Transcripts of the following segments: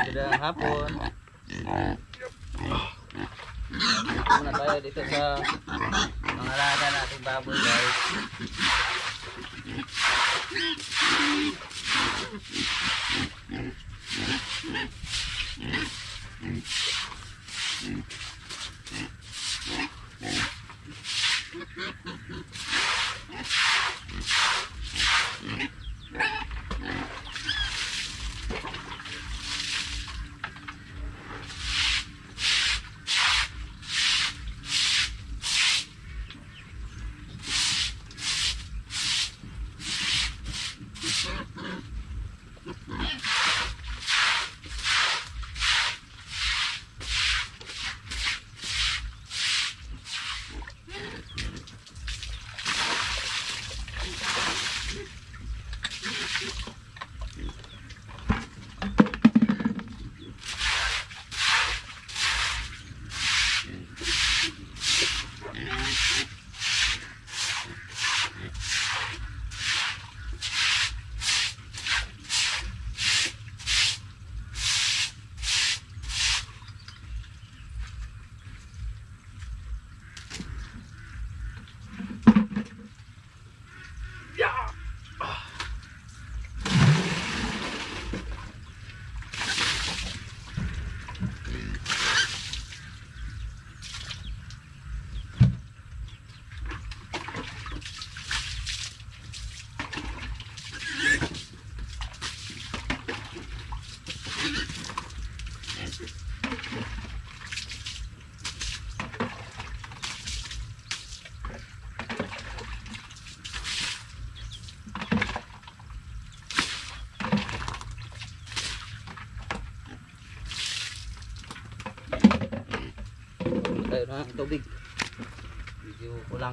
Magandang hapon. Muna tayo dito sa mga alaga nating baboy, guys. Tayo na tubig. Medyo kulang.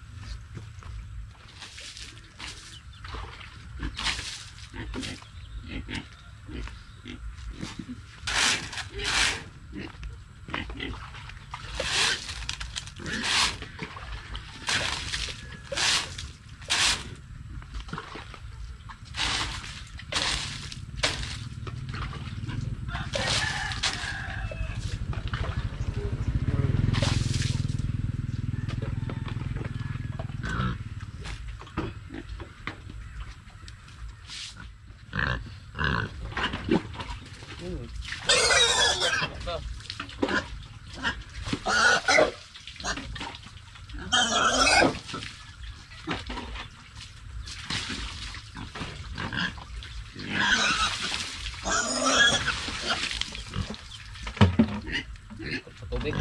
Tubig.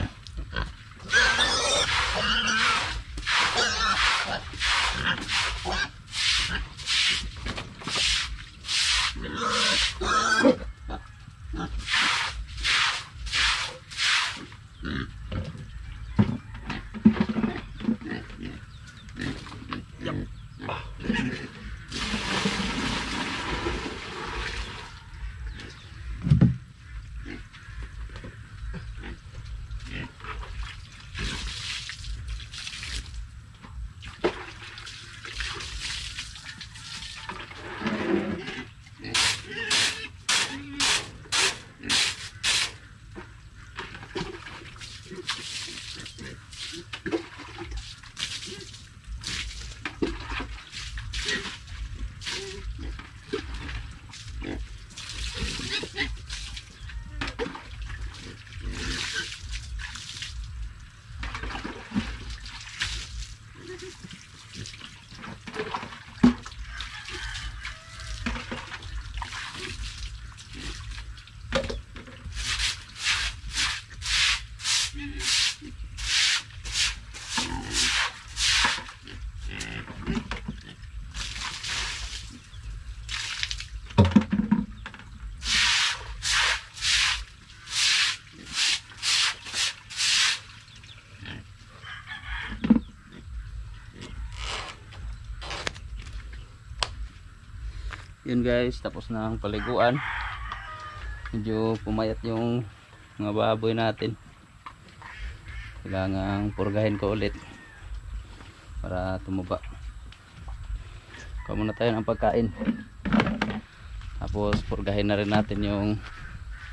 Yun guys, tapos na ang paliguan. Medyo pumayat yung mga baboy natin. Kailangan purgahin ko ulit para tumaba. Kuha muna tayo ng pagkain. Tapos purgahin na rin natin yung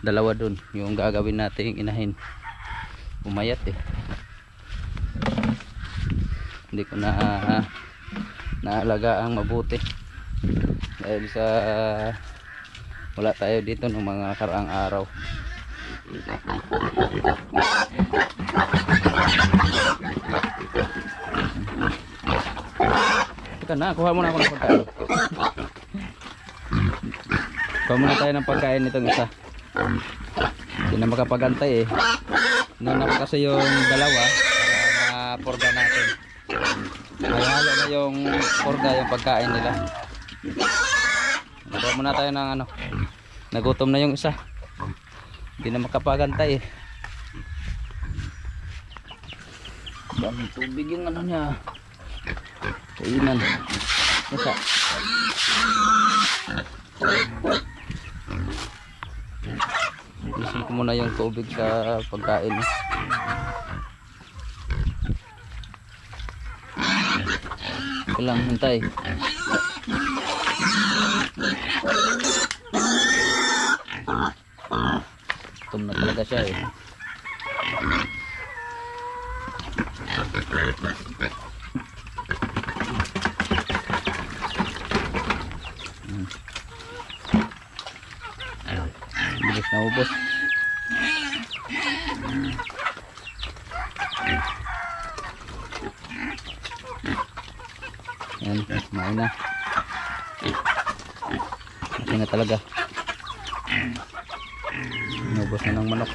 dalawa dun yung gagawin nating inahin. Pumayat eh, hindi ko na naalagaan mabuti dahil sa wala tayo dito ng mga karaang araw. Teka na, kuha muna ako ng pagkain. Kuha muna tayo ng pagkain nitong isa. Hindi na makapagantay eh. Nuna ko kasi yung dalawa para mapurga natin. Halo na yung purga, yung pagkain nila. Kuha muna tayo ng ano. Nagutom na yung isa. Hindi na makapagantay eh. Daming tubig yung ano niya. Kainan. Masa. Isin ko muna yung tubig sa pagkain. Ito lang, hintay. Gutom na talaga siya eh. Bilis na ubos. Yan, kumain na. Okay na talaga. Inubos na ng manok.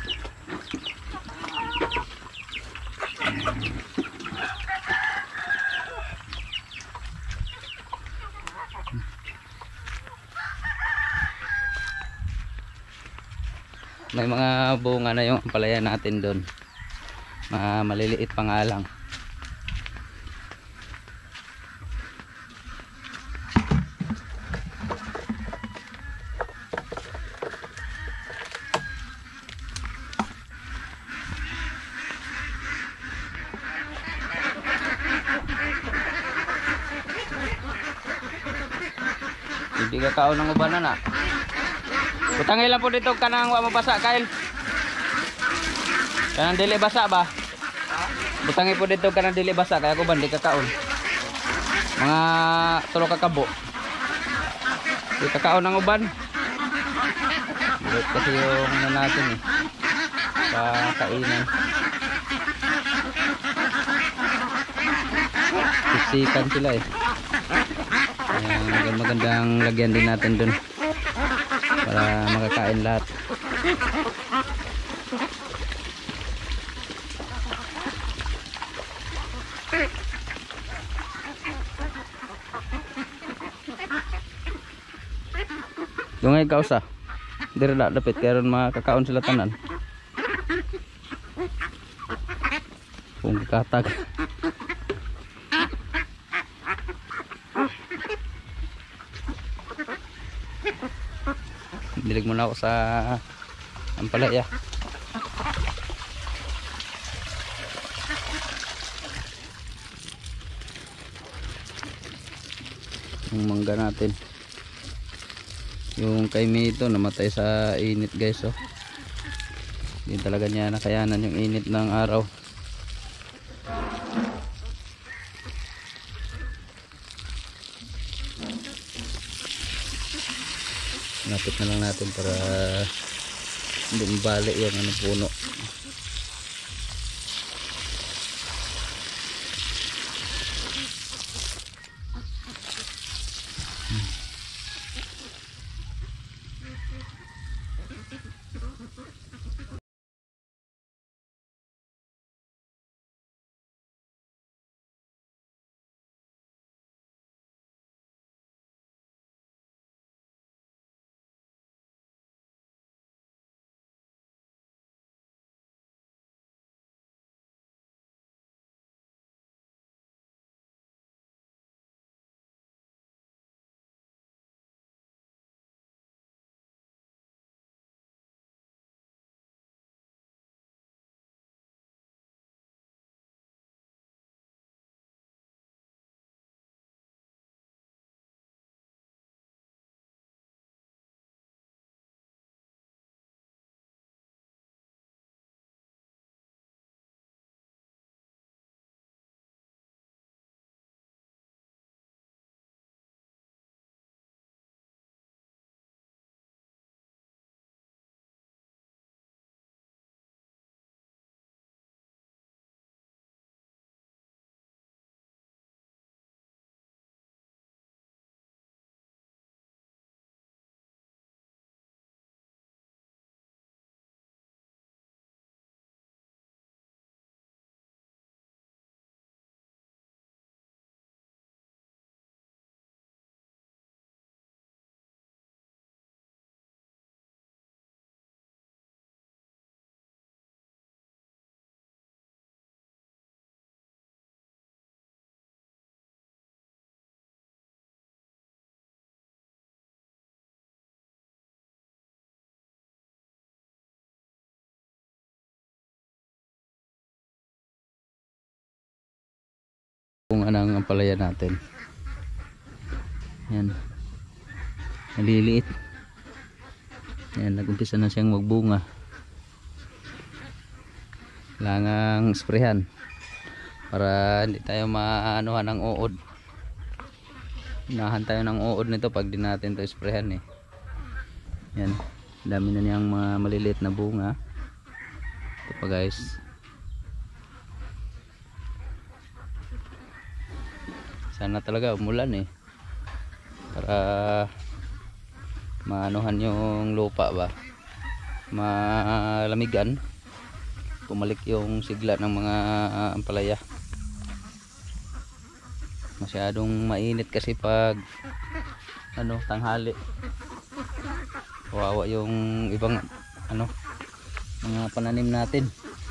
May mga bunga na yung ampalaya natin doon. Maliliit pa nga lang. Hindi ka kaon ng ubanan na. Butangin lang po dito kanang wa mabasa kail. Kanang dili basa ba? Butangin po dito kanang dili basa kaya ko ba di ka kaon. Mga tulo ka kabo. Di ka kaon ng uban. Kasi yung ano natin eh. Kainan. Siksikan sila eh. Magandang lagyan din natin dun para makakain lahat. Dungay kausa diri la dapit kaya ron makakaon sila tanan. Kung katag dilig muna ako sa ampalaya. Yung mangga natin, yung kay Mito namatay sa init guys oh. Hindi talaga niya nakayanan yung init ng araw. Napit na lang natin para hindi mabali yung ano puno. bunga ng ampalaya natin. Yan, maliliit. Yan, nag-umpisa na siyang magbunga. Kailangang sprayhan para hindi tayo maanuhan ng uod. Inahan tayo ng uod nito pag di natin ito sprayhan eh. Yan, dami na niyang mga maliliit na bunga. Ito pa guys. Sana talaga umulan eh, para maanuhan yung lupa ba, malamigan, pumalik yung sigla ng mga ampalaya. Masyadong mainit kasi pag tanghali. Kawawa yung ibang mga pananim natin.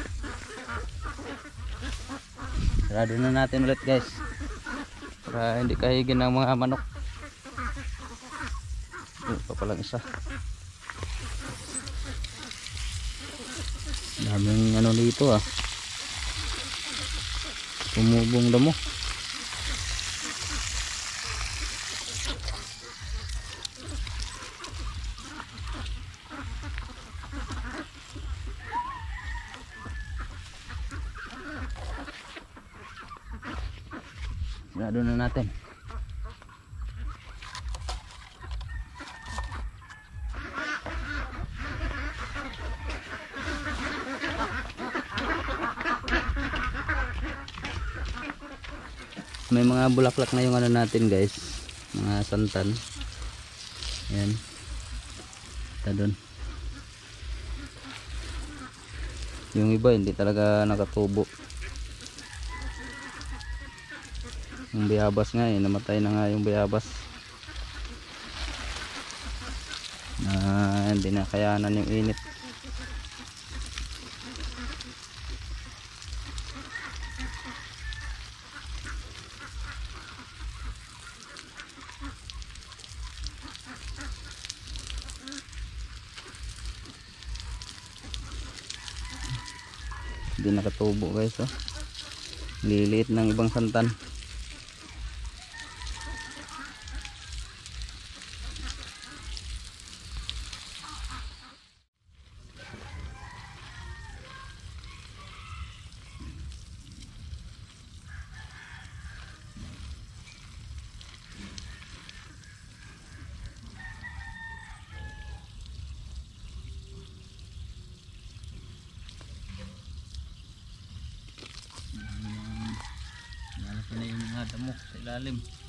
Sarado na natin ulit guys, para hindi kahigin ng mga manok. Ito pa lang isa. Daming dito ah. Tumubong damo. Sarado na natin. May mga bulaklak na yung natin guys, mga santan. Yan, ito dun. Yung iba hindi talaga nakatubo. Yung bayabas nga namatay na nga yung bayabas. Hindi na kayanan yung init. Hindi nakatubo guys oh. Liliit ng ibang santan. Lalaki na yung mga damo sa ilalim.